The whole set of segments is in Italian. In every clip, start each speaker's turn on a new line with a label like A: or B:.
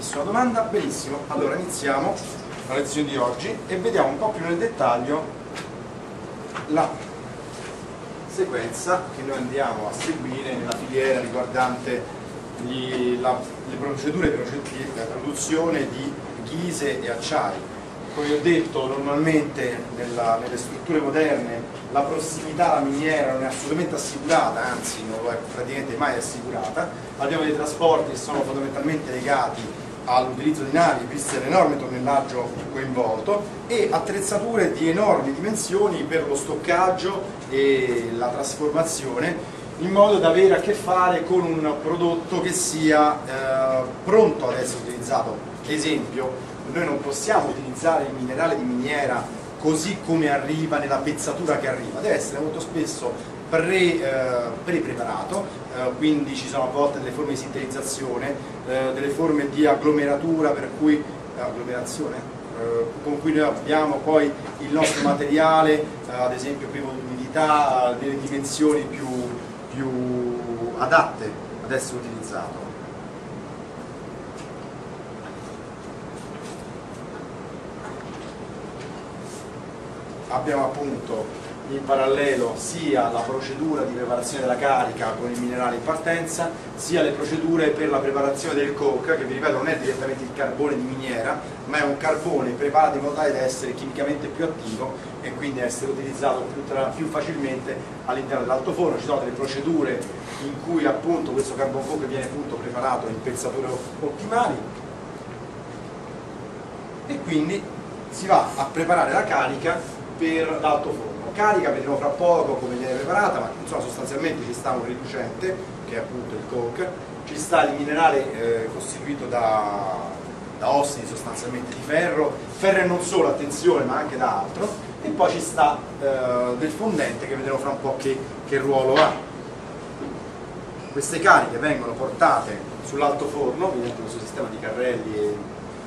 A: Benissimo, domanda? Benissimo. Allora iniziamo la lezione di oggi e vediamo un po' più nel dettaglio la sequenza che noi andiamo a seguire nella filiera riguardante le procedure di produzione di ghise e acciai. Come vi ho detto, normalmente nelle strutture moderne la prossimità alla miniera non è assolutamente assicurata, anzi non lo è praticamente mai assicurata. Abbiamo dei trasporti che sono fondamentalmente legati all'utilizzo di navi, visto l'enorme tonnellaggio coinvolto, e attrezzature di enormi dimensioni per lo stoccaggio e la trasformazione, in modo da avere a che fare con un prodotto che sia pronto ad essere utilizzato. Esempio, noi non possiamo utilizzare il minerale di miniera così come arriva, nella pezzatura che arriva, deve essere molto spesso pre-preparato, quindi ci sono a volte delle forme di sinterizzazione, delle forme di agglomeratura, per cui con cui noi abbiamo poi il nostro materiale, ad esempio privo di umidità, delle dimensioni più adatte ad essere utilizzato. Abbiamo appunto in parallelo sia la procedura di preparazione della carica con il minerale in partenza, sia le procedure per la preparazione del coke, che vi ripeto non è direttamente il carbone di miniera, ma è un carbone preparato in modo tale da essere chimicamente più attivo e quindi essere utilizzato più facilmente all'interno dell'altoforno. Ci sono delle procedure in cui appunto questo carbon coke viene appunto preparato in pezzature ottimali e quindi si va a preparare la carica per l'altoforno. Carica vedremo fra poco come viene preparata, ma insomma, sostanzialmente ci sta un riducente che è appunto il coke, ci sta il minerale costituito da ossidi sostanzialmente di ferro e non solo, attenzione, ma anche da altro, e poi ci sta del fondente che vedremo fra un po' che ruolo ha. Queste cariche vengono portate sull'altoforno mediante questo sistema di carrelli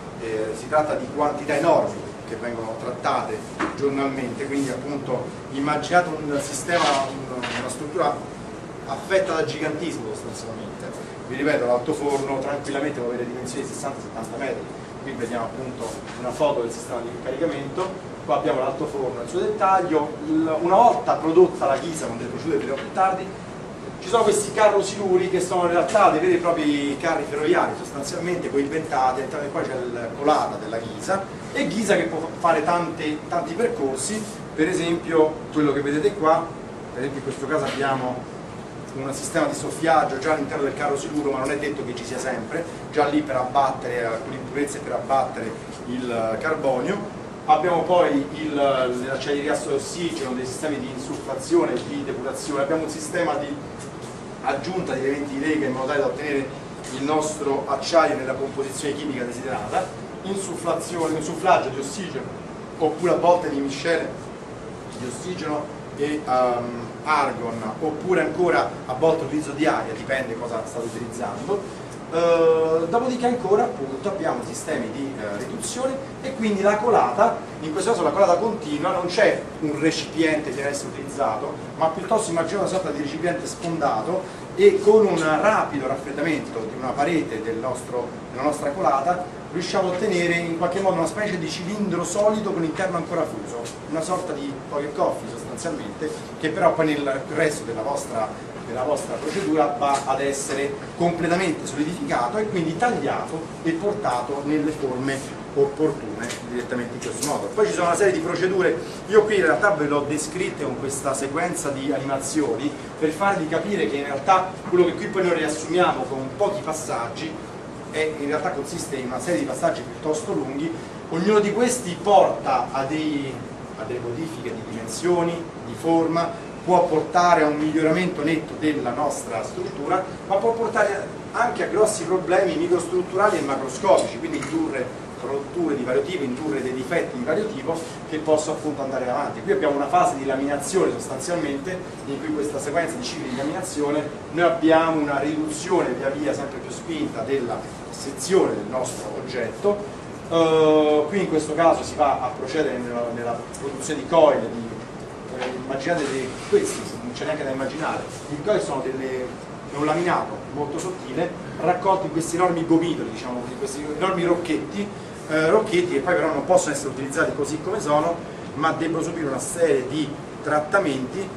A: si tratta di quantità enormi che vengono trattate giornalmente, quindi appunto immaginate un sistema, una struttura affetta da gigantismo sostanzialmente. Vi ripeto, l'altoforno tranquillamente può avere dimensioni di 60-70 metri, qui vediamo appunto una foto del sistema di caricamento, qua abbiamo l'altoforno nel suo dettaglio. Una volta prodotta la ghisa con delle procedure più tardi, ci sono questi carrosiluri che sono in realtà dei veri e propri carri ferroviari, sostanzialmente coibentati, all'interno del quale c'è la colata della ghisa, e ghisa che può fare tanti percorsi, per esempio quello che vedete qua, per esempio in questo caso abbiamo un sistema di soffiaggio già all'interno del carrosiluro, ma non è detto che ci sia sempre, già lì per abbattere alcune impurezze, per abbattere il carbonio. Abbiamo poi l'acciaieria di gasso e ossigeno, dei sistemi di insufflazione e di depurazione, abbiamo un sistema di aggiunta di elementi di lega in modo tale da ottenere il nostro acciaio nella composizione chimica desiderata, insufflaggio di ossigeno oppure a volte di miscele di ossigeno e argon, oppure ancora a volte l'utilizzo di aria, dipende cosa state utilizzando. Dopodiché ancora appunto abbiamo sistemi di riduzione e quindi la colata, in questo caso la colata continua, non c'è un recipiente che deve essere utilizzato, ma piuttosto immaginiamo una sorta di recipiente sfondato e con un rapido raffreddamento di una parete della nostra colata riusciamo a ottenere in qualche modo una specie di cilindro solido con l'interno ancora fuso, una sorta di pocket coffee sostanzialmente, che però poi nel resto della vostra procedura va ad essere completamente solidificato e quindi tagliato e portato nelle forme opportune direttamente in questo modo. Poi ci sono una serie di procedure, io qui in realtà ve l'ho descritte con questa sequenza di animazioni per farvi capire che in realtà quello che qui poi noi riassumiamo con pochi passaggi in realtà consiste in una serie di passaggi piuttosto lunghi. Ognuno di questi porta a delle modifiche di dimensioni, di forma, può portare a un miglioramento netto della nostra struttura, ma può portare anche a grossi problemi microstrutturali e macroscopici, quindi indurre rotture di vario tipo, indurre dei difetti di vario tipo che possono appunto andare avanti. Qui abbiamo una fase di laminazione sostanzialmente, in cui questa sequenza di cicli di laminazione noi abbiamo una riduzione via via sempre più spinta della sezione del nostro oggetto. Qui in questo caso si va a procedere nella produzione di coil, immaginate questi, non c'è neanche da immaginare, i coil sono è un laminato molto sottile, raccolto in questi enormi gomitoli, diciamo, in questi enormi rocchetti che poi però non possono essere utilizzati così come sono, ma debbono subire una serie di trattamenti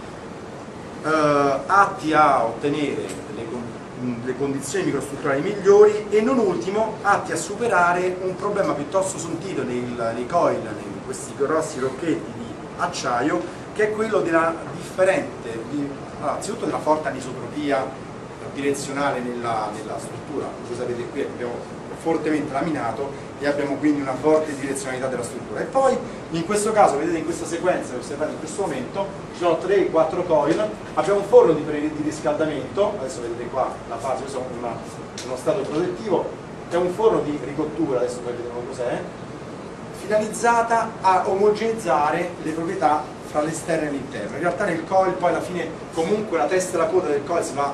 A: atti a ottenere le condizioni microstrutturali migliori e non ultimo atti a superare un problema piuttosto sentito nei coil, in questi grossi rocchetti di acciaio, che è quello della anzitutto della forte anisotropia direzionale nella struttura. Voi sapete qui abbiamo fortemente laminato e abbiamo quindi una forte direzionalità della struttura. E poi in questo caso, vedete in questa sequenza che osservate in questo momento, ci sono 3-4 coil, abbiamo un forno di riscaldamento, adesso vedete qua la fase, questo è uno stato protettivo, è un forno di ricottura, adesso poi vedremo cos'è, finalizzata a omogeneizzare le proprietà fra l'esterno e l'interno. In realtà nel coil poi alla fine comunque la testa e la coda del coil si va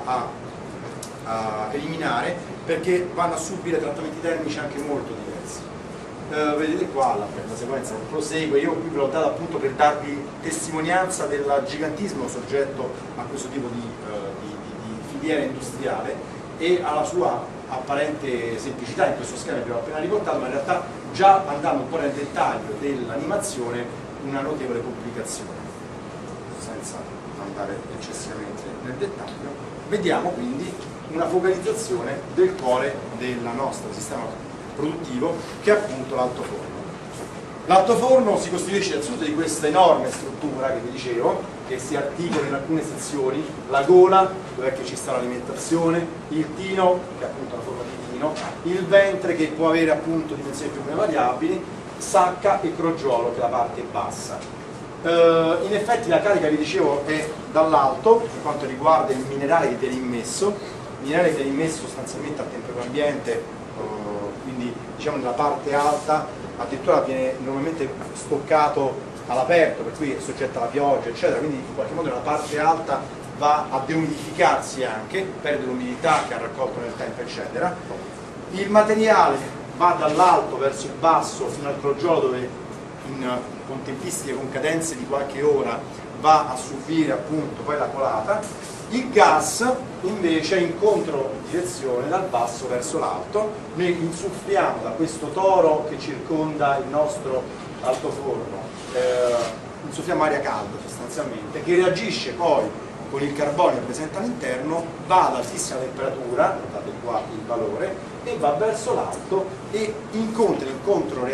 A: a eliminare, perché vanno a subire trattamenti termici anche molto diversi. Vedete qua la sequenza prosegue, io qui ve l'ho dato appunto per darvi testimonianza del gigantismo soggetto a questo tipo di filiera industriale e alla sua apparente semplicità in questo schema che vi ho appena riportato, ma in realtà già andando un po' nel dettaglio dell'animazione una notevole complicazione. Senza andare eccessivamente nel dettaglio, vediamo quindi una focalizzazione del cuore del nostro sistema produttivo, che è appunto l'altoforno. L'altoforno si costituisce innanzitutto di questa enorme struttura che vi dicevo, che si articola in alcune sezioni: la gola, dove che ci sta l'alimentazione, il tino, che è appunto la forma di tino, il ventre, che può avere appunto dimensioni più o meno variabili, sacca e crogiolo, che è la parte bassa. In effetti la carica, vi dicevo, è dall'alto per quanto riguarda il minerale che viene immesso. Il minerale che viene immesso sostanzialmente a temperatura ambiente, quindi diciamo nella parte alta, addirittura viene normalmente stoccato all'aperto, per cui è soggetto alla pioggia, eccetera, quindi in qualche modo nella parte alta va a deumidificarsi anche, perde l'umidità che ha raccolto nel tempo, eccetera. Il materiale va dall'alto verso il basso fino al crogiolo, dove con tempistiche, con cadenze di qualche ora va a subire appunto poi la colata. Il gas invece è in controdirezione dal basso verso l'alto. Noi insuffliamo da questo toro che circonda il nostro altoforno, insuffliamo aria calda sostanzialmente, che reagisce poi con il carbonio presente all'interno, va ad altissima temperatura, notate qua il valore, e va verso l'alto e incontra in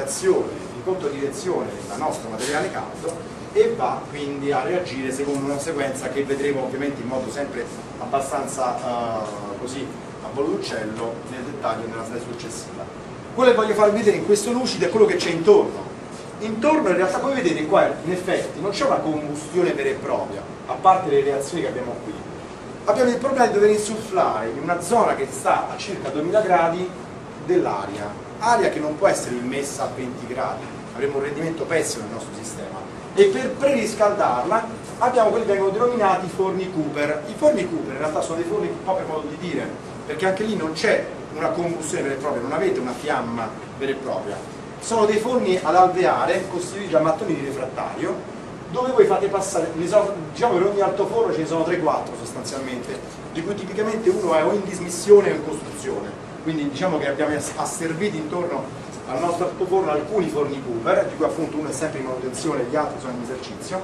A: controdirezione del nostro materiale caldo e va quindi a reagire secondo una sequenza che vedremo ovviamente in modo sempre abbastanza così a volo d'uccello nel dettaglio nella slide successiva. Quello che voglio farvi vedere in questo lucido è quello che c'è intorno. Intorno in realtà, come vedete qua, in effetti non c'è una combustione vera e propria, a parte le reazioni che abbiamo qui. Abbiamo il problema di dover insufflare in una zona che sta a circa 2000 gradi dell'aria, aria che non può essere immessa a 20 gradi, avremo un rendimento pessimo nel nostro sistema. E per preriscaldarla abbiamo quelli che vengono denominati forni Cooper. I forni Cooper in realtà sono dei forni un po' per modo di dire, perché anche lì non c'è una combustione vera e propria, non avete una fiamma vera e propria. Sono dei forni ad alveare costituiti da mattoni di refrattario, dove voi fate passare, diciamo per ogni altoforno ce ne sono 3-4 sostanzialmente, di cui tipicamente uno è o in dismissione o in costruzione. Quindi diciamo che abbiamo asserviti intorno al nostro altoforno alcuni forni Cooper, di cui appunto uno è sempre in manutenzione e gli altri sono in esercizio,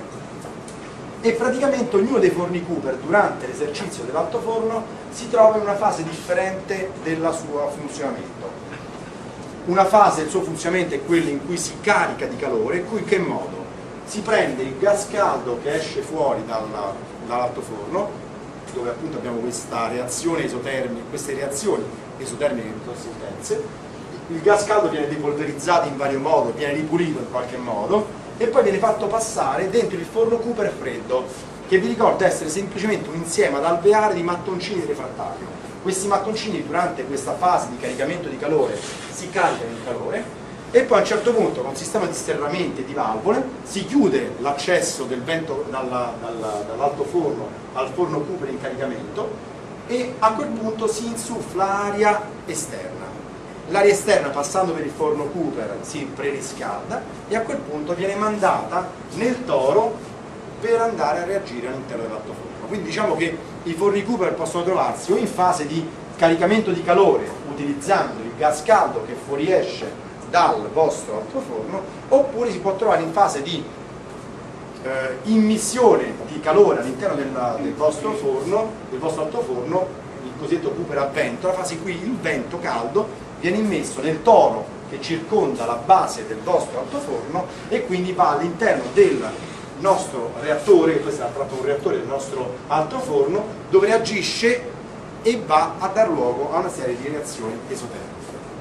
A: e praticamente ognuno dei forni Cooper durante l'esercizio dell'altoforno si trova in una fase differente del suo funzionamento. Una fase del suo funzionamento è quella in cui si carica di calore, in cui che modo? Si prende il gas caldo che esce fuori dall'altoforno, dove appunto abbiamo questa reazione esotermica, queste reazioni esotermiche piuttosto intense. Il gas caldo viene depolverizzato in vario modo, viene ripulito in qualche modo e poi viene fatto passare dentro il forno Cooper freddo, che vi ricordo essere semplicemente un insieme ad alveare di mattoncini di refrattario. Questi mattoncini durante questa fase di caricamento di calore si caricano di calore e poi a un certo punto con un sistema di sterramenti e di valvole si chiude l'accesso del vento dall'altoforno al forno Cooper in caricamento e a quel punto si insuffla aria esterna. L'aria esterna, passando per il forno Cooper, si preriscalda e a quel punto viene mandata nel toro per andare a reagire all'interno dell'altoforno. Quindi diciamo che i forni Cooper possono trovarsi o in fase di caricamento di calore utilizzando il gas caldo che fuoriesce dal vostro altoforno, oppure si può trovare in fase di immissione di calore all'interno del vostro altoforno, il cosiddetto Cooper a vento, la fase in cui il vento caldo viene immesso nel toro che circonda la base del vostro altoforno e quindi va all'interno del nostro reattore, che questo è proprio un reattore del nostro altoforno, dove reagisce e va a dar luogo a una serie di reazioni esotermiche.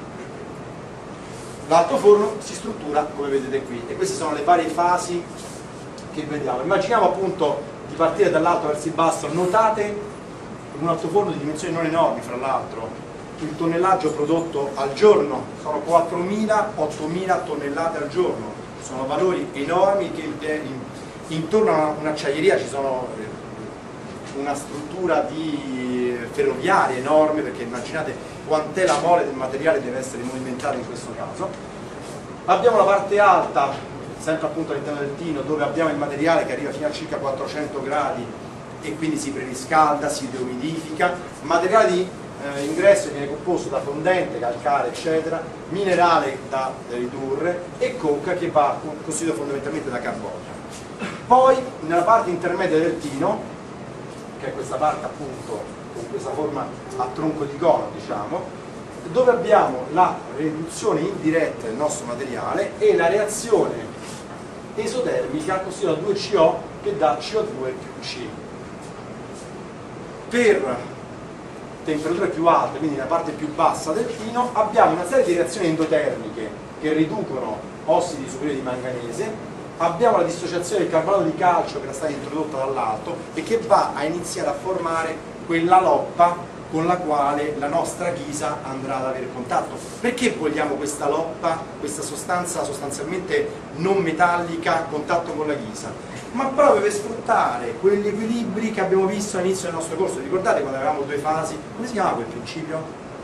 A: L'altoforno si struttura come vedete qui e queste sono le varie fasi che vediamo. Immaginiamo appunto di partire dall'alto verso il basso, notate un altoforno di dimensioni non enormi, fra l'altro il tonnellaggio prodotto al giorno sono 4.000-8.000 tonnellate al giorno, sono valori enormi che intorno a un'acciaieria ci sono una struttura di ferroviaria enorme, perché immaginate quant'è la mole del materiale che deve essere movimentata in questo caso. Abbiamo la parte alta, sempre appunto all'interno del tino, dove abbiamo il materiale che arriva fino a circa 400 gradi e quindi si preriscalda, si deumidifica. Il materiale di ingresso viene composto da fondente, calcare, eccetera, minerale da ridurre e coca che va costituito fondamentalmente da carbonio. Poi nella parte intermedia del tino, che è questa parte appunto con questa forma a tronco di cono, diciamo, dove abbiamo la riduzione indiretta del nostro materiale e la reazione esotermica costituita da 2CO che dà CO2 più C. Per temperature più alte, quindi nella parte più bassa del tino, abbiamo una serie di reazioni endotermiche che riducono ossidi superiori di manganese, abbiamo la dissociazione del carbonato di calcio che era stata introdotta dall'alto e che va a iniziare a formare quella loppa con la quale la nostra ghisa andrà ad avere contatto. Perché vogliamo questa loppa, questa sostanza sostanzialmente non metallica a contatto con la ghisa? Ma proprio per sfruttare quegli equilibri che abbiamo visto all'inizio del nostro corso. Ricordate quando avevamo due fasi? Come si chiamava quel principio?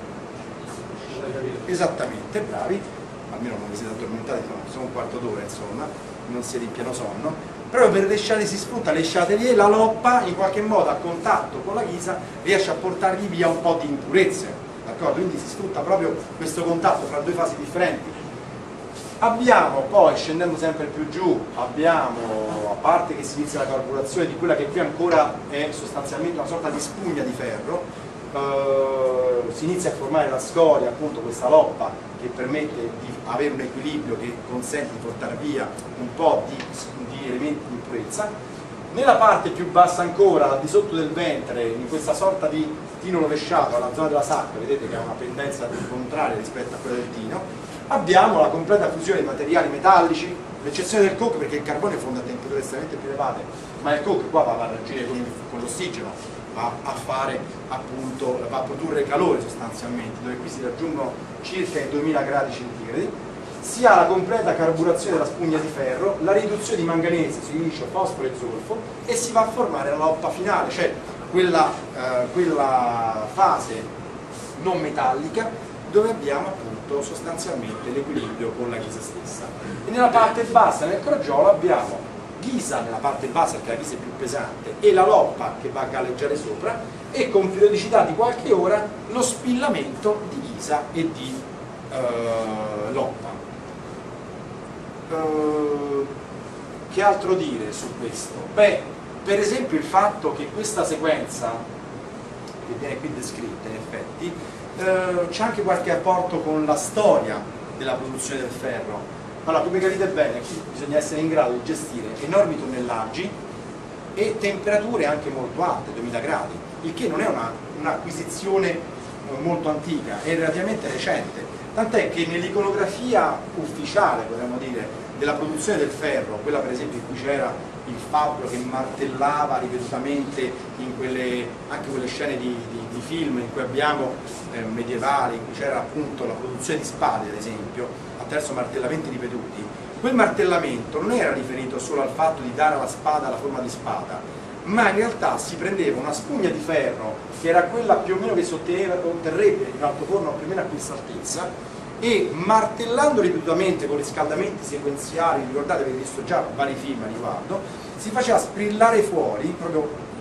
A: Esattamente, bravi, almeno non vi siete addormentati, sono un quarto d'ora insomma, non siete in pieno sonno. Proprio per le si sfrutta le sciatelier, la loppa in qualche modo a contatto con la ghisa riesce a portargli via un po' di impurezze, d'accordo? Quindi si sfrutta proprio questo contatto fra due fasi differenti. Abbiamo poi, scendendo sempre più giù, abbiamo, a parte che si inizia la carburazione di quella che qui ancora è sostanzialmente una sorta di spugna di ferro, si inizia a formare la scoria, appunto questa loppa che permette di avere un equilibrio che consente di portare via un po' di elementi di impurezza. Nella parte più bassa ancora, al di sotto del ventre, in questa sorta di tino rovesciato, alla zona della sacca, vedete che ha una pendenza contraria rispetto a quella del tino, abbiamo la completa fusione di materiali metallici, l'eccezione del coke perché il carbonio fonda a temperature estremamente più elevate, ma il coke qua va a reagire con l'ossigeno, va a fare appunto, va a produrre calore sostanzialmente, dove qui si raggiungono circa i 2000 gradi centigradi. Si ha la completa carburazione della spugna di ferro, la riduzione di manganese, silicio, fosforo e zolfo e si va a formare la loppa finale, cioè quella fase non metallica dove abbiamo appunto sostanzialmente l'equilibrio con la ghisa stessa. E nella parte bassa, nel crogiolo, abbiamo ghisa nella parte bassa perché la ghisa è più pesante e la loppa che va a galleggiare sopra e con periodicità di qualche ora lo spillamento di ghisa e di loppa. Che altro dire su questo? Beh, per esempio il fatto che questa sequenza che viene qui descritta in effetti c'è anche qualche apporto con la storia della produzione del ferro. Allora, come capite bene, qui bisogna essere in grado di gestire enormi tonnellaggi e temperature anche molto alte, 2000 gradi, il che non è un'acquisizione molto antica, è relativamente recente, tant'è che nell'iconografia ufficiale, potremmo dire, della produzione del ferro, quella per esempio in cui c'era il fabbro che martellava ripetutamente in anche quelle scene di film in cui abbiamo medievali, in cui c'era appunto la produzione di spade ad esempio, attraverso martellamenti ripetuti, quel martellamento non era riferito solo al fatto di dare alla spada la forma di spada, ma in realtà si prendeva una spugna di ferro che era quella più o meno che si otterrebbe in altoforno più o meno a questa altezza, e martellando ripetutamente con riscaldamenti sequenziali, ricordate avete visto già vari film a riguardo, si faceva sprillare fuori proprio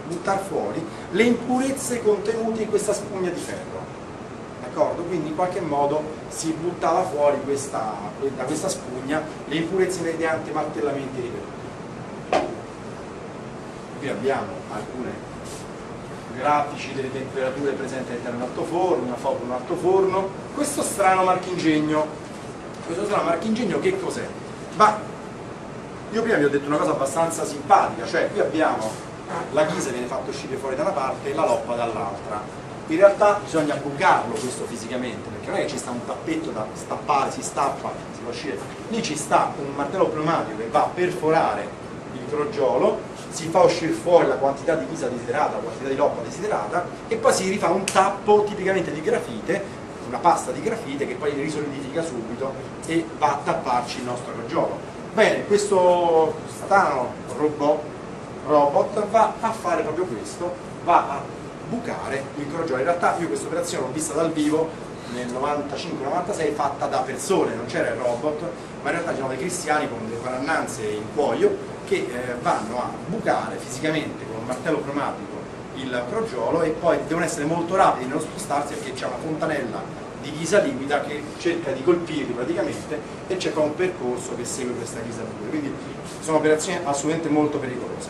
A: buttare fuori le impurezze contenute in questa spugna di ferro. D'accordo? Quindi in qualche modo si buttava fuori da questa spugna le impurezze mediante martellamenti ripetuti. Qui abbiamo alcuni grafici delle temperature presenti all'interno dell'altoforno, una foto di un altoforno. Questo strano marchingegno che cos'è? Ma io prima vi ho detto una cosa abbastanza simpatica, cioè qui abbiamo la ghisa viene fatta uscire fuori da una parte e la loppa dall'altra. In realtà bisogna bucarlo questo fisicamente, perché non è che ci sta un tappetto da stappare, si stappa, si fa uscire. Lì ci sta un martello pneumatico che va a perforare il crogiolo, si fa uscire fuori la quantità di ghisa desiderata, la quantità di loppa desiderata, e poi si rifà un tappo tipicamente di grafite, una pasta di grafite che poi risolidifica subito e va a tapparci il nostro crogiolo. Bene, questo strano robot va a fare proprio questo, va a bucare il crogiolo. In realtà io questa operazione l'ho vista dal vivo nel 95-96 fatta da persone, non c'era il robot, ma in realtà ci sono dei cristiani con delle parannanze in cuoio che vanno a bucare fisicamente con un martello pneumatico il crogiolo, e poi devono essere molto rapidi nello spostarsi perché c'è una fontanella di ghisa liquida che cerca di colpirli praticamente, e c'è poi un percorso che segue questa ghisa liquida, quindi sono operazioni assolutamente molto pericolose.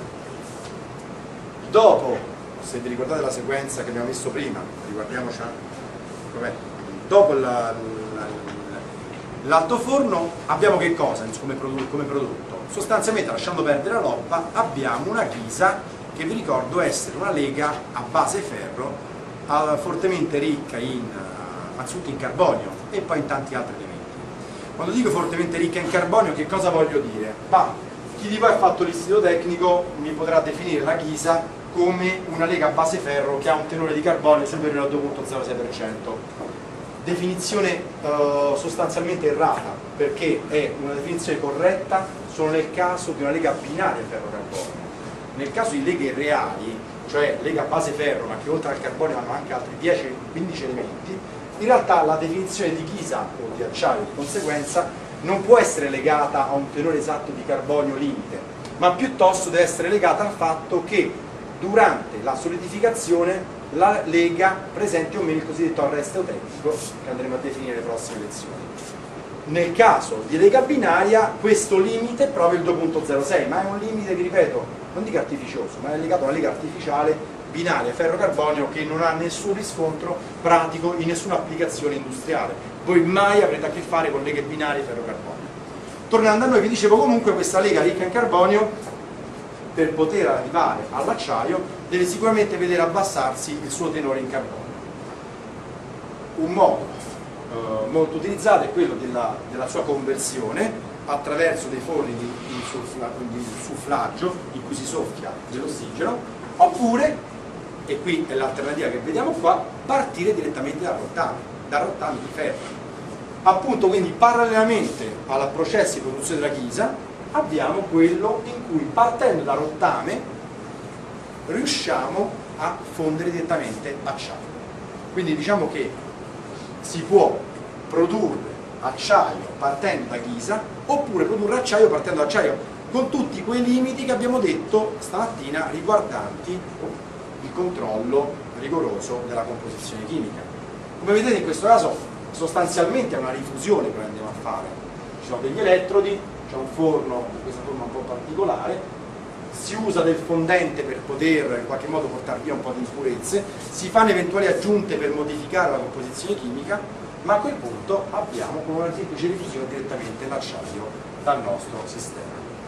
A: Dopo, se vi ricordate la sequenza che abbiamo visto prima, riguardiamoci, dopo l'altoforno abbiamo che cosa come prodotto? Sostanzialmente, lasciando perdere la loppa, abbiamo una ghisa che vi ricordo essere una lega a base ferro fortemente ricca anzitutto in carbonio e poi in tanti altri elementi. Quando dico fortemente ricca in carbonio, che cosa voglio dire? Chi di voi ha fatto l'istituto tecnico mi potrà definire la ghisa come una lega a base ferro che ha un tenore di carbonio superiore al 2,06%. Definizione sostanzialmente errata, perché è una definizione corretta solo nel caso di una lega binaria ferro-carbonio. Nel caso di leghe reali, cioè lega a base ferro, ma che oltre al carbonio hanno anche altri 10-15 elementi, in realtà la definizione di ghisa o di acciaio di conseguenza non può essere legata a un tenore esatto di carbonio limite, ma piuttosto deve essere legata al fatto che durante la solidificazione la lega presenti o meno il cosiddetto arresto autentico, che andremo a definire nelle prossime lezioni. Nel caso di lega binaria questo limite è proprio il 2,06, ma è un limite, vi ripeto, non dico artificioso, ma è legato a una lega artificiale binaria ferro-carbonio che non ha nessun riscontro pratico in nessuna applicazione industriale. Voi mai avrete a che fare con leghe binarie ferro-carbonio. Tornando a noi, vi dicevo, comunque questa lega ricca in carbonio, per poter arrivare all'acciaio, deve sicuramente vedere abbassarsi il suo tenore in carbonio. Un modo molto utilizzato è quello della sua conversione attraverso dei forni di sufflaggio in cui si soffia dell'ossigeno, oppure, e qui è l'alternativa che vediamo qua, partire direttamente da rottami di ferro. Appunto, quindi parallelamente al processo di produzione della ghisa abbiamo quello in cui, partendo da rottame, riusciamo a fondere direttamente acciaio. Quindi diciamo che si può produrre acciaio partendo da ghisa, oppure produrre acciaio partendo da acciaio, con tutti quei limiti che abbiamo detto stamattina riguardanti il controllo rigoroso della composizione chimica. Come vedete, in questo caso sostanzialmente è una rifusione che andiamo a fare. Ci sono degli elettrodi, c'è un forno di questa forma un po' particolare, si usa del fondente per poter in qualche modo portare via un po' di impurezze, si fanno eventuali aggiunte per modificare la composizione chimica, ma a quel punto abbiamo con una semplice rifusione direttamente l'acciaio dal nostro sistema.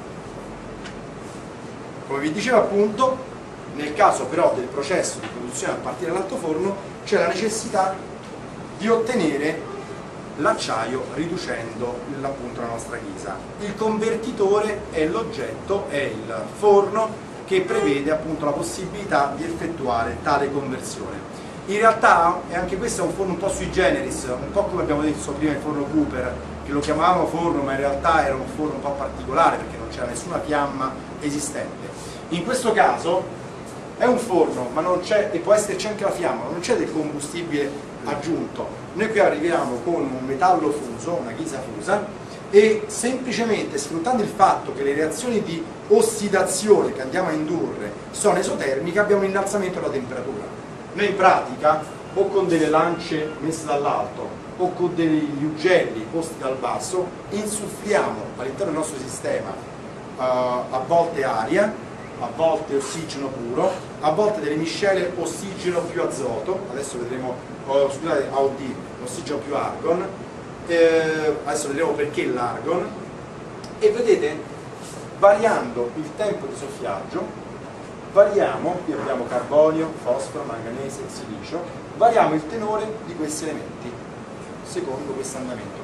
A: Come vi dicevo, appunto, nel caso però del processo di produzione a partire dall'altoforno c'è la necessità di ottenere l'acciaio riducendo appunto la nostra ghisa. Il convertitore è l'oggetto, è il forno che prevede appunto la possibilità di effettuare tale conversione. In realtà anche questo è un forno un po' sui generis, un po' come abbiamo detto prima il forno Cooper, che lo chiamavamo forno ma in realtà era un forno un po' particolare perché non c'era nessuna fiamma esistente. In questo caso è un forno, ma non c'è, e può esserci anche la fiamma, non c'è del combustibile aggiunto. Noi qui arriviamo con un metallo fuso, una ghisa fusa, e semplicemente sfruttando il fatto che le reazioni di ossidazione che andiamo a indurre sono esotermiche abbiamo un innalzamento della temperatura. Noi in pratica o con delle lance messe dall'alto o con degli ugelli posti dal basso insuffliamo all'interno del nostro sistema a volte aria, a volte ossigeno puro, a volte delle miscele ossigeno più azoto, adesso vedremo, scusate, AOD, ossigeno più argon, adesso vedremo perché l'argon, e vedete, variando il tempo di soffiaggio, variamo, qui abbiamo carbonio, fosforo, manganese, silicio, variamo il tenore di questi elementi secondo questo andamento.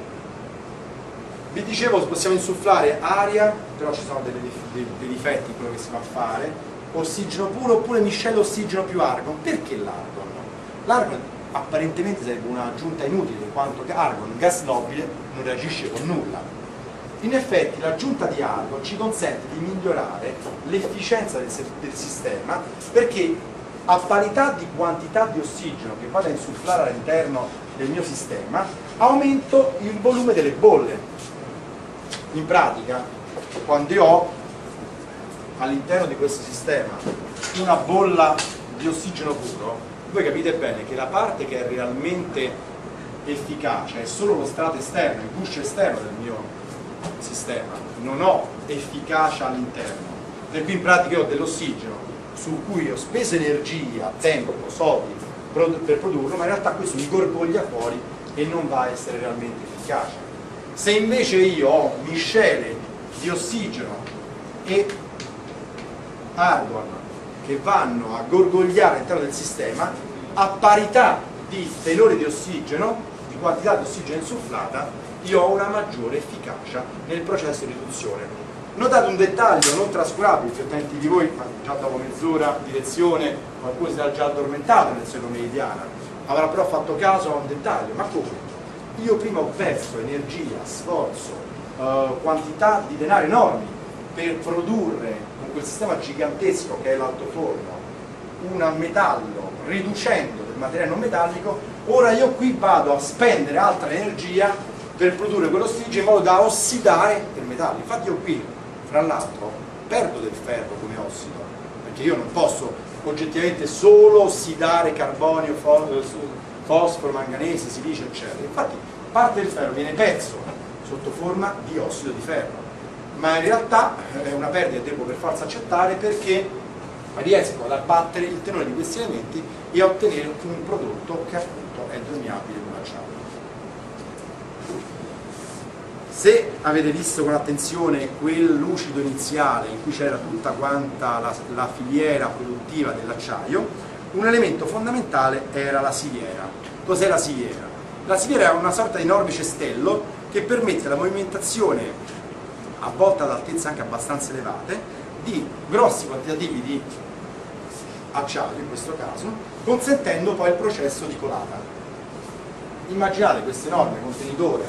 A: Vi dicevo, possiamo insufflare aria, però ci sono dei difetti in quello che si va a fare, ossigeno puro oppure miscela ossigeno più argon. Perché l'argon? L'argon apparentemente sarebbe un'aggiunta inutile, in quanto argon, gas nobile, non reagisce con nulla. In effetti l'aggiunta di argon ci consente di migliorare l'efficienza del sistema, perché a parità di quantità di ossigeno che vado a insufflare all'interno del mio sistema, aumento il volume delle bolle. In pratica, quando io ho all'interno di questo sistema una bolla di ossigeno puro, voi capite bene che la parte che è realmente efficace è solo lo strato esterno, il guscio esterno del mio sistema, non ho efficacia all'interno. E qui in pratica io ho dell'ossigeno su cui ho speso energia, tempo, soldi per produrlo, ma in realtà questo mi gorgoglia fuori e non va a essere realmente efficace. Se invece io ho miscele di ossigeno e argon che vanno a gorgogliare all'interno del sistema, a parità di tenore di ossigeno, di quantità di ossigeno insufflata, io ho una maggiore efficacia nel processo di riduzione. Notate un dettaglio non trascurabile, più attenti di voi, già dopo mezz'ora di lezione qualcuno si era già addormentato nel lezione meridiana, avrà però fatto caso a un dettaglio. Ma come? Io prima ho perso energia, sforzo, quantità di denaro enormi per produrre con quel sistema gigantesco che è l'altoforno un metallo, riducendo del materiale non metallico. Ora io qui vado a spendere altra energia per produrre quell'ossigeno in modo da ossidare il metallo. Infatti io qui, fra l'altro, perdo del ferro come ossido, perché io non posso oggettivamente solo ossidare carbonio, fosforo, manganese, silicio, eccetera. Infatti parte del ferro viene perso sotto forma di ossido di ferro, ma in realtà è una perdita che devo per forza accettare, perché riesco ad abbattere il tenore di questi elementi e a ottenere un prodotto che appunto è permeabile come acciaio. Se avete visto con attenzione quel lucido iniziale in cui c'era tutta quanta la filiera produttiva dell'acciaio, un elemento fondamentale era la siliera. Cos'è la siliera? La siliera è una sorta di enorme cestello che permette la movimentazione, a volte ad altezze anche abbastanza elevate, di grossi quantitativi di acciaio, in questo caso, consentendo poi il processo di colata. Immaginate questo enorme contenitore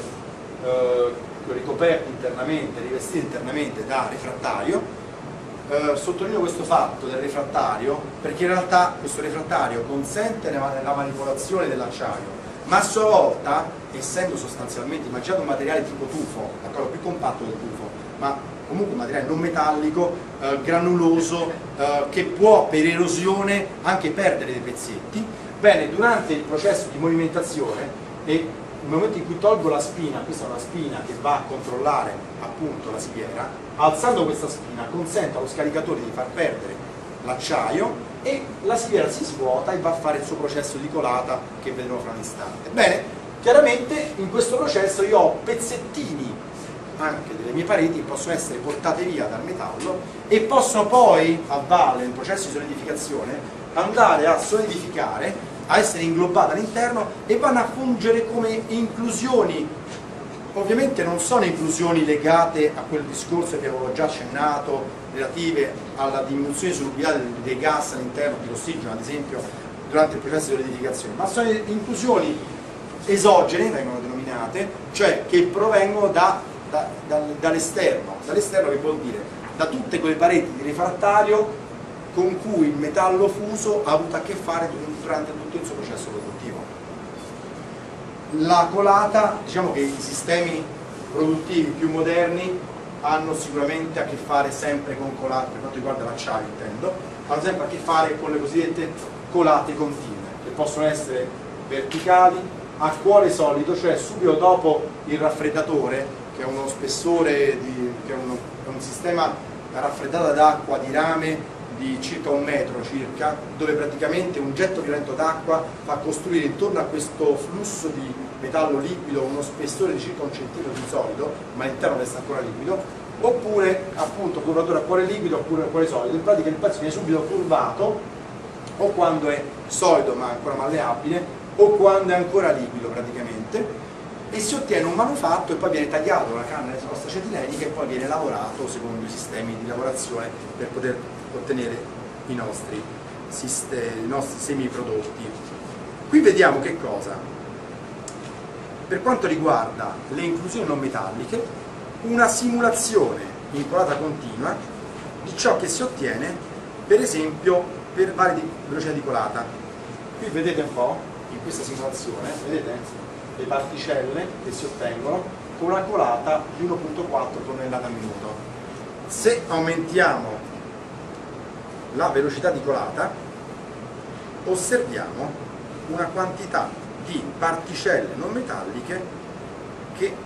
A: ricoperto internamente, rivestito internamente da refrattario. Sottolineo questo fatto del refrattario perché in realtà questo refrattario consente la manipolazione dell'acciaio, ma a sua volta, essendo sostanzialmente, immaginate un materiale tipo tufo, d'accordo, più compatto del tufo, ma comunque un materiale non metallico, granuloso, che può per erosione anche perdere dei pezzetti. Bene, durante il processo di movimentazione e nel momento in cui tolgo la spina, questa è una spina che va a controllare appunto la siliera, alzando questa spina consente allo scaricatore di far perdere l'acciaio e la siliera si svuota e va a fare il suo processo di colata che vedremo fra un istante. Bene, chiaramente in questo processo io ho pezzettini anche delle mie pareti che possono essere portate via dal metallo e possono poi, a valle nel processo di solidificazione, andare a solidificare, a essere inglobate all'interno e vanno a fungere come inclusioni. Ovviamente non sono inclusioni legate a quel discorso che avevo già accennato relative alla diminuzione di solubilità dei gas all'interno dell'ossigeno, ad esempio durante il processo di solidificazione, ma sono inclusioni esogene, vengono denominate, cioè che provengono dall'esterno. Dall'esterno che vuol dire da tutte quelle pareti di refrattario con cui il metallo fuso ha avuto a che fare durante tutto il suo processo produttivo. La colata, diciamo che i sistemi produttivi più moderni hanno sicuramente a che fare sempre con colate, per quanto riguarda l'acciaio intendo, hanno sempre a che fare con le cosiddette colate continue, che possono essere verticali, a cuore solido, cioè subito dopo il raffreddatore, che è uno spessore, che è un sistema raffreddato d'acqua di rame di circa 1 metro circa, dove praticamente un getto violento d'acqua fa costruire intorno a questo flusso di metallo liquido uno spessore di circa 1 centimetro di solido, ma all'interno resta ancora liquido, oppure appunto curvatore a cuore liquido oppure a cuore solido. In pratica il pezzo viene subito curvato o quando è solido ma ancora malleabile o quando è ancora liquido praticamente, e si ottiene un manufatto e poi viene tagliato la canna ostacetilenica e poi viene lavorato secondo i sistemi di lavorazione per poter ottenere i nostri semiprodotti. Qui vediamo che cosa? Per quanto riguarda le inclusioni non metalliche, una simulazione in colata continua di ciò che si ottiene per esempio per varie velocità di colata. Qui vedete un po', in questa simulazione, vedete le particelle che si ottengono con una colata di 1,4 tonnellate al minuto. Se aumentiamo la velocità di colata osserviamo una quantità di particelle non metalliche che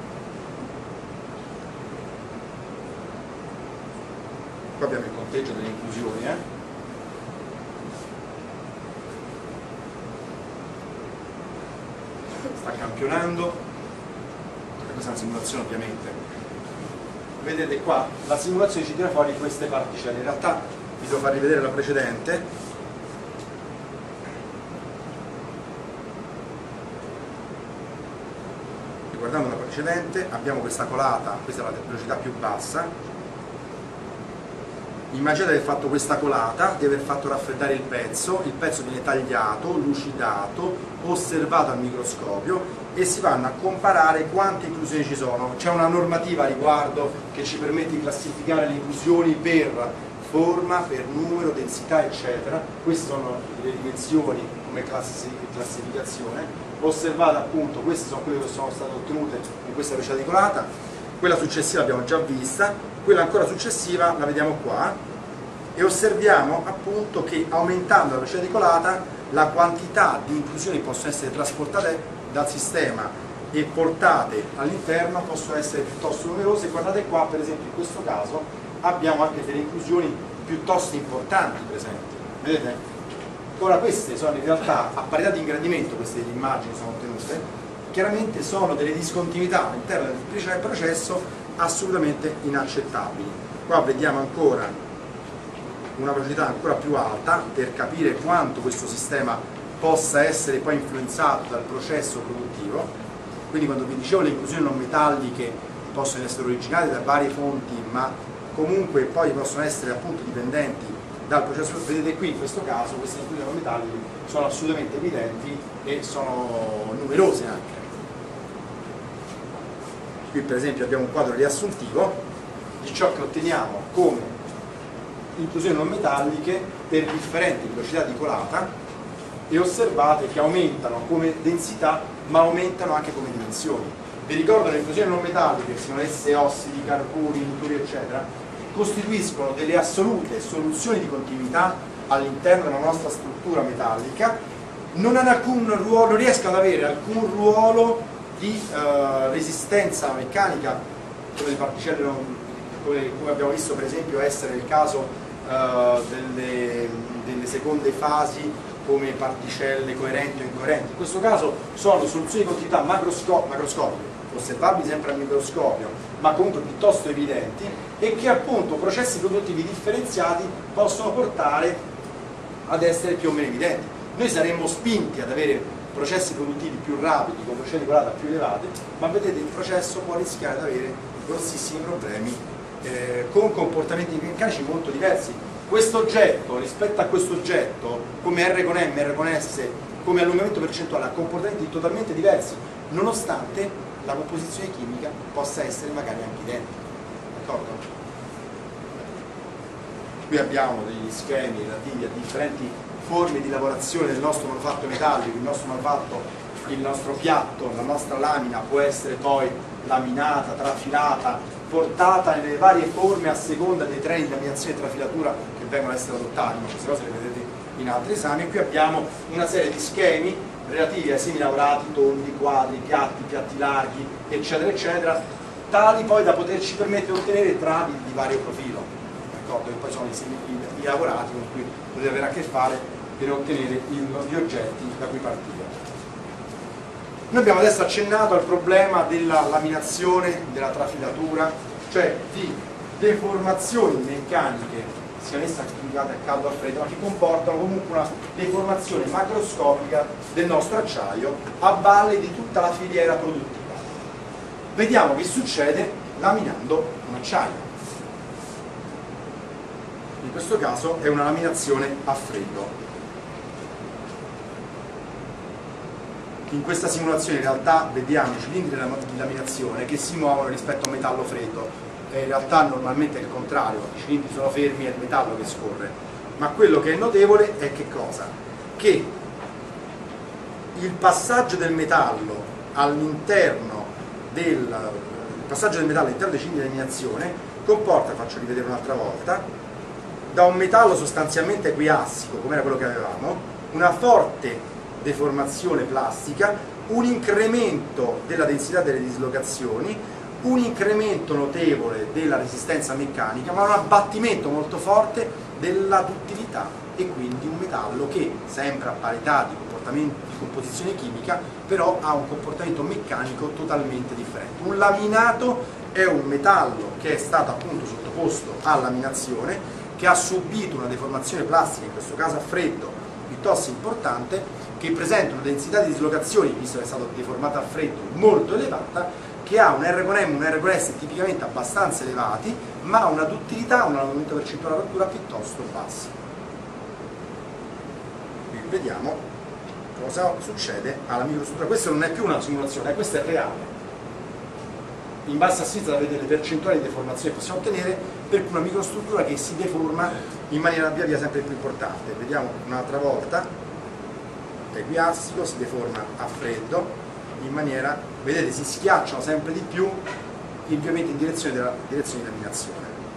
A: qua abbiamo il conteggio delle inclusioni, sta campionando, questa è una simulazione ovviamente. Vedete qua, la simulazione ci tira fuori queste particelle, in realtà vi devo far rivedere la precedente. Riguardando la precedente abbiamo questa colata, questa è la velocità più bassa. Immaginate di aver fatto questa colata, di aver fatto raffreddare il pezzo viene tagliato, lucidato, osservato al microscopio e si vanno a comparare quante inclusioni ci sono. C'è una normativa a riguardo che ci permette di classificare le inclusioni per forma, per numero, densità eccetera. Queste sono le dimensioni come classificazione. Osservate appunto, queste sono quelle che sono state ottenute in questa velocità di colata. Quella successiva l'abbiamo già vista, quella ancora successiva la vediamo qua e osserviamo appunto che aumentando la velocità di colata la quantità di inclusioni che possono essere trasportate dal sistema e portate all'interno possono essere piuttosto numerose. Guardate qua, per esempio in questo caso abbiamo anche delle inclusioni piuttosto importanti presenti, vedete? Ora queste sono in realtà a parità di ingrandimento, queste immagini sono ottenute, chiaramente sono delle discontinuità all'interno del processo assolutamente inaccettabili. Qua vediamo ancora una velocità ancora più alta per capire quanto questo sistema possa essere poi influenzato dal processo produttivo. Quindi quando vi dicevo le inclusioni non metalliche possono essere originate da varie fonti ma comunque poi possono essere appunto dipendenti dal processo, vedete qui in questo caso queste inclusioni non metalliche sono assolutamente evidenti e sono numerose anche. Qui per esempio abbiamo un quadro riassuntivo di ciò che otteniamo come inclusioni non metalliche per differenti velocità di colata e osservate che aumentano come densità ma aumentano anche come dimensioni. Vi ricordo che le inclusioni non metalliche, che siano esse ossidi, carburi, nituri eccetera, costituiscono delle assolute soluzioni di continuità all'interno della nostra struttura metallica, non hanno alcun ruolo, non riescono ad avere alcun ruolo di resistenza meccanica come le particelle, come abbiamo visto per esempio essere il caso delle seconde fasi come particelle coerenti o incoerenti. In questo caso sono soluzioni di continuità macroscopiche, osservabili sempre al microscopio, ma comunque piuttosto evidenti e che appunto processi produttivi differenziati possono portare ad essere più o meno evidenti. Noi saremmo spinti ad avere processi produttivi più rapidi, con velocità di colata più elevate, ma vedete il processo può rischiare di avere grossissimi problemi con comportamenti meccanici molto diversi. Questo oggetto rispetto a questo oggetto, come R con M, R con S, come allungamento percentuale, ha comportamenti totalmente diversi, nonostante la composizione chimica possa essere magari anche identica. D'accordo? Qui abbiamo degli schemi relativi a differenti forme di lavorazione del nostro manufatto metallico. Il nostro manufatto il nostro piatto, la nostra lamina può essere poi laminata, trafilata, portata nelle varie forme a seconda dei treni di laminazione e trafilatura che vengono ad essere adottati, ma queste cose le vedete in altri esami. E qui abbiamo una serie di schemi relativi ai semilavorati, tondi, quadri, piatti larghi, eccetera, eccetera, tali poi da poterci permettere di ottenere travi di vario profilo, d'accordo? Che poi sono i lavorati con cui potete avere a che fare per ottenere gli oggetti da cui partire. Noi abbiamo adesso accennato al problema della laminazione, della trafilatura, cioè di deformazioni meccaniche, siano esse applicate a caldo o a freddo, ma che comportano comunque una deformazione macroscopica del nostro acciaio a valle di tutta la filiera produttiva. Vediamo che succede laminando un acciaio. In questo caso è una laminazione a freddo. In questa simulazione in realtà vediamo i cilindri di laminazione che si muovono rispetto a un metallo freddo, e in realtà normalmente è il contrario, i cilindri sono fermi, è il metallo che scorre. Ma quello che è notevole è che cosa? Che il passaggio del metallo all'interno dei cilindri di laminazione comporta, faccio rivedere un'altra volta, da un metallo sostanzialmente equiassico, come era quello che avevamo, una forte deformazione plastica, un incremento della densità delle dislocazioni, un incremento notevole della resistenza meccanica, ma un abbattimento molto forte della duttilità, e quindi un metallo che, sempre a parità di composizione chimica, però ha un comportamento meccanico totalmente differente. Un laminato è un metallo che è stato appunto sottoposto a laminazione, che ha subito una deformazione plastica, in questo caso a freddo, piuttosto importante, che presenta una densità di dislocazioni, visto che è stato deformato a freddo, molto elevata, che ha un R con M, un R con S tipicamente abbastanza elevati, ma una duttilità, un aumento percentuale di rottura piuttosto basso. Qui vediamo cosa succede alla microstruttura. Questa non è più una simulazione, questa è reale. In basso a sinistra vedete le percentuali di deformazione che possiamo ottenere per una microstruttura che si deforma in maniera via via sempre più importante. Vediamo un'altra volta. Equiassico, si deforma a freddo in maniera, vedete, si schiacciano sempre di più, ovviamente in direzione della direzione di laminazione.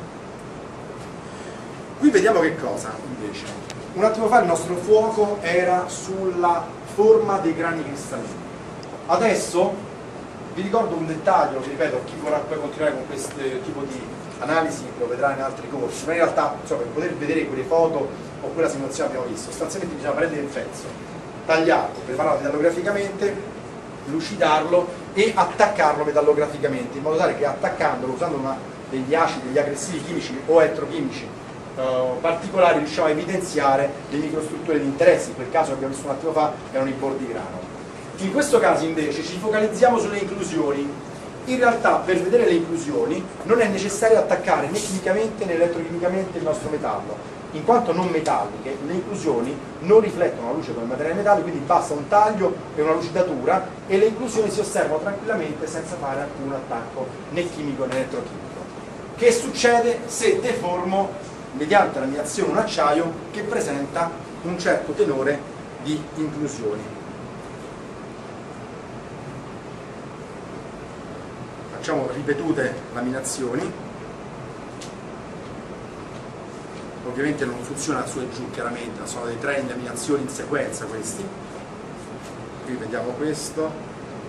A: Qui vediamo che cosa invece. Un attimo fa il nostro fuoco era sulla forma dei grani cristallini. Adesso vi ricordo un dettaglio, vi ripeto, chi vorrà poi continuare con questo tipo di analisi lo vedrà in altri corsi, ma in realtà, insomma, per poter vedere quelle foto o quella simulazione che abbiamo visto, sostanzialmente bisogna prendere il pezzo, tagliarlo, prepararlo metallograficamente, lucidarlo e attaccarlo metallograficamente, in modo tale che attaccandolo usando degli acidi, degli aggressivi chimici o elettrochimici particolari, riusciamo a evidenziare le microstrutture di interesse. In quel caso che abbiamo visto un attimo fa erano i bordi grano. In questo caso invece ci focalizziamo sulle inclusioni. In realtà per vedere le inclusioni non è necessario attaccare né chimicamente né elettrochimicamente il nostro metallo, in quanto non metalliche, le inclusioni non riflettono la luce come materiale metallico, quindi basta un taglio e una lucidatura e le inclusioni si osservano tranquillamente senza fare alcun attacco né chimico né elettrochimico. Che succede se deformo mediante la laminazione un acciaio che presenta un certo tenore di inclusioni? Facciamo ripetute laminazioni. Ovviamente non funziona su e giù chiaramente, ma sono dei treni di laminazione in sequenza questi. Qui vediamo questo.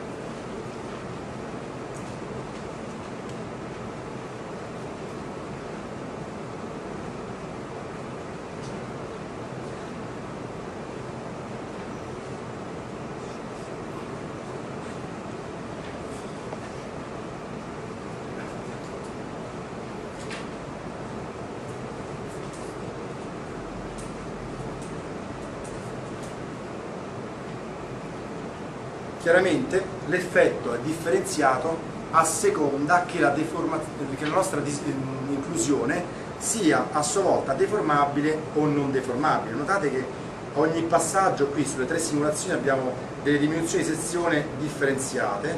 A: Chiaramente l'effetto è differenziato a seconda che la nostra inclusione sia a sua volta deformabile o non deformabile. Notate che ogni passaggio qui sulle 3 simulazioni abbiamo delle diminuzioni di sezione differenziate.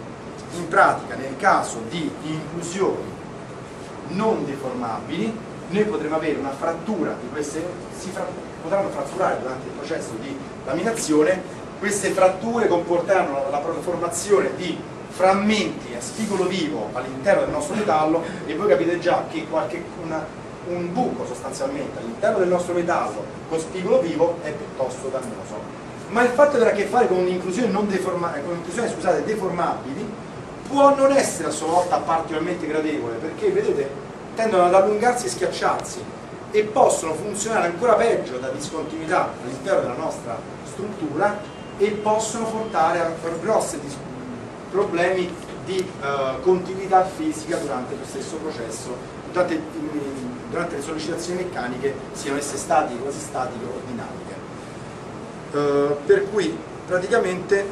A: In pratica, nel caso di inclusioni non deformabili, noi potremo avere una frattura di queste, potranno fratturare durante il processo di laminazione. Queste fratture comporteranno la formazione di frammenti a spigolo vivo all'interno del nostro metallo, e voi capite già che un buco sostanzialmente all'interno del nostro metallo con spigolo vivo è piuttosto dannoso. Ma il fatto di avere a che fare con inclusioni deformabili può non essere a sua volta particolarmente gradevole, perché vedete tendono ad allungarsi e schiacciarsi e possono funzionare ancora peggio da discontinuità all'interno della nostra struttura e possono portare a grossi problemi di continuità fisica durante lo stesso processo, durante le sollecitazioni meccaniche, siano esse statiche, quasi statiche o dinamiche. Per cui praticamente,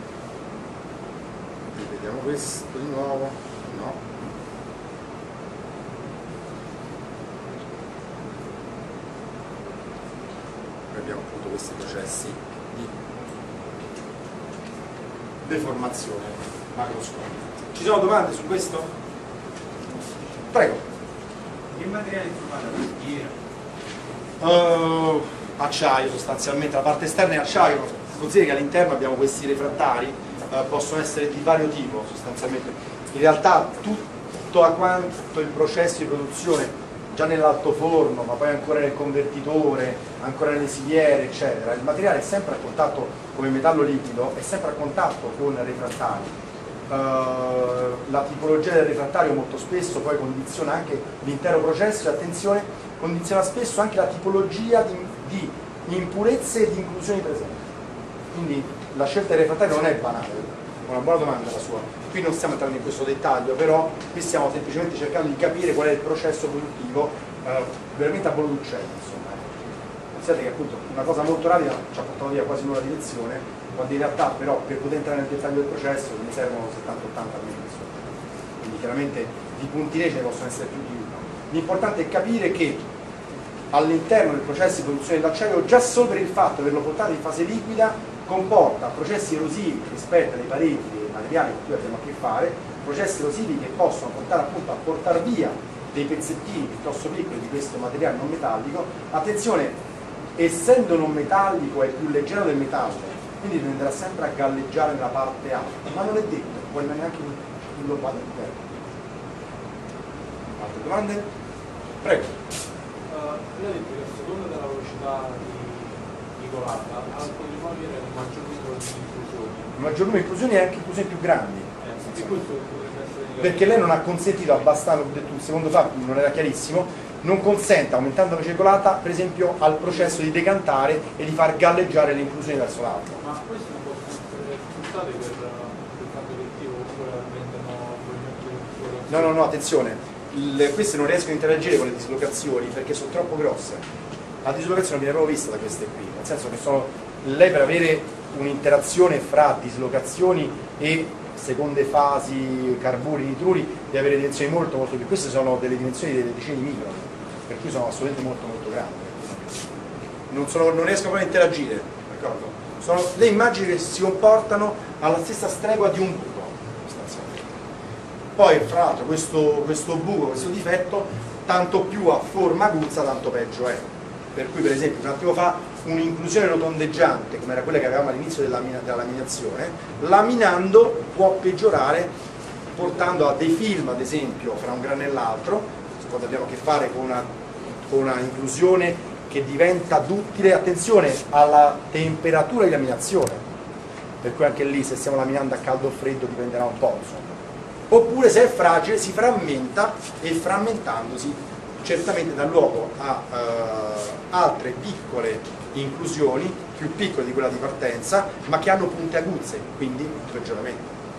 A: vediamo questo di nuovo, no. Abbiamo appunto questi processi di deformazione macroscopica. Ci sono domande su questo? Prego.
B: Che materiale è formato?
A: Acciaio sostanzialmente, la parte esterna è acciaio. Consideri che all'interno abbiamo questi refrattari, possono essere di vario tipo sostanzialmente. In realtà tutto quanto il processo di produzione, già nell'altoforno, ma poi ancora nel convertitore, ancora nelle siviere, eccetera, il materiale è sempre a contatto, come metallo liquido, è sempre a contatto con refrattari. La tipologia del refrattario molto spesso poi condiziona anche l'intero processo, e attenzione, condiziona spesso anche la tipologia di impurezze e di inclusioni presenti. Quindi la scelta del refrattario non è banale, una buona domanda la sua. Qui non stiamo entrando in questo dettaglio, però qui stiamo semplicemente cercando di capire qual è il processo produttivo veramente a volo d'uccello, insomma. Pensate che appunto una cosa molto rapida ci ha portato via quasi un'ora di lezione, quando in realtà però per poter entrare nel dettaglio del processo ne servono 70-80 minuti. Quindi chiaramente di punti ce ne possono essere più di uno. L'importante è capire che all'interno del processo di produzione dell'acciaio, già solo per il fatto di averlo portato in fase liquida, comporta processi erosivi rispetto alle pareti dei materiali con cui abbiamo a che fare, processi erosivi che possono portare appunto a portare via dei pezzettini piuttosto piccoli di questo materiale non metallico. Attenzione, essendo non metallico è più leggero del metallo, quindi tenderà sempre a galleggiare nella parte alta, ma non è detto, può rimanere anche inglobato all'interno. Altre domande? Prego.
B: Lei ha detto che a seconda della velocità di colata potremmo avere un maggior numero di inclusioni.
A: Un maggior numero di inclusioni e anche inclusioni più grandi.
B: E questo potrebbe essere
A: Perché lei non ha consentito abbastanza, ho detto un secondo fa, non era chiarissimo, non consente, aumentando la circolata, per esempio al processo di decantare e di far galleggiare le inclusioni verso l'alto.
B: Ma queste non possono essere sfruttate per il fatto che oppure aumentano probabilmente le
A: No, attenzione, queste non riescono a interagire con le dislocazioni perché sono troppo grosse. La dislocazione viene proprio vista da queste qui, nel senso che lei per avere un'interazione fra dislocazioni e seconde fasi, carburi, nitruri, deve avere dimensioni molto più. Queste sono delle dimensioni delle decine di micron, per cui sono assolutamente molto grandi. Non riescono proprio a interagire, d'accordo? Sono le immagini che si comportano alla stessa stregua di un buco, sostanzialmente. Poi, fra l'altro, questo buco, questo difetto, tanto più a forma aguzza, tanto peggio è. Per cui, per esempio, un attimo fa, un'inclusione rotondeggiante, come era quella che avevamo all'inizio della laminazione, laminando può peggiorare, portando a dei film, ad esempio, fra un grano e l'altro, quando abbiamo a che fare con una inclusione che diventa duttile, attenzione, alla temperatura di laminazione, per cui anche lì se stiamo laminando a caldo o freddo dipenderà un po', insomma. Oppure se è fragile si frammenta, e frammentandosi certamente dà luogo a altre piccole inclusioni, più piccole di quella di partenza, ma che hanno punte aguzze, quindi un peggioramento.